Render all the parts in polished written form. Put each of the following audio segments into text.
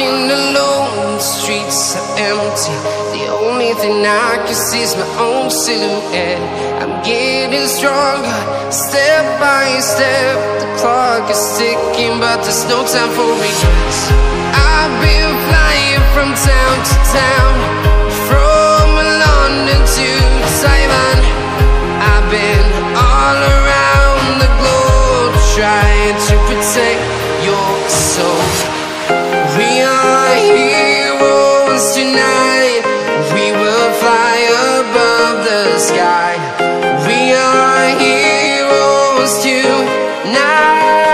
Walking alone, the streets are empty. The only thing I can see is my own silhouette. I'm getting stronger, step by step. The clock is ticking, but there's no time for regrets. I've been flying from town to town, from London to Taiwan. I've been all around the globe, trying to protect your soul. We are heroes tonight. We will fly above the sky. We are heroes tonight.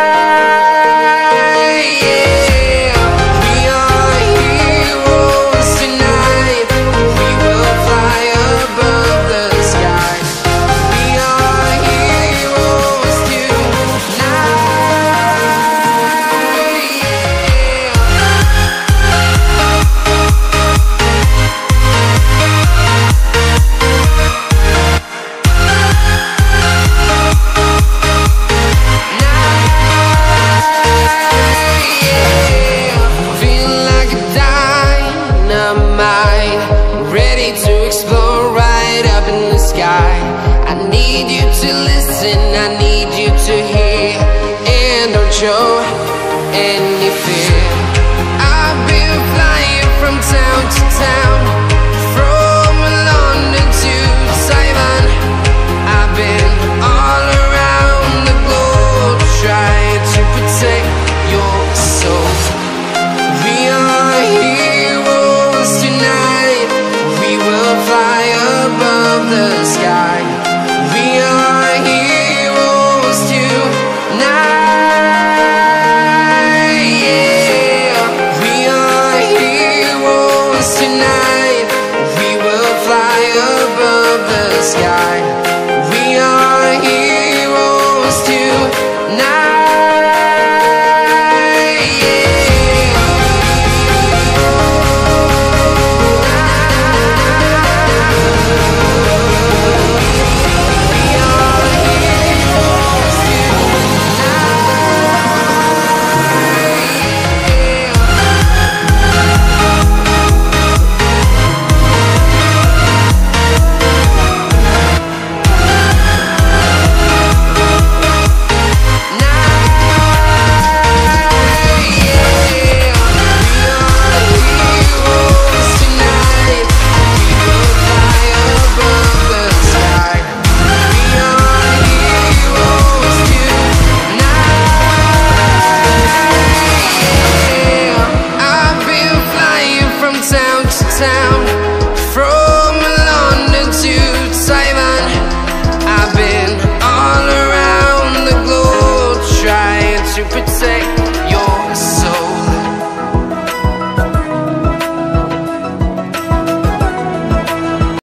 Yeah. We are heroes tonight. We will fly above the sky. We are heroes tonight. I need you to listen, I need you to hear, and don't show any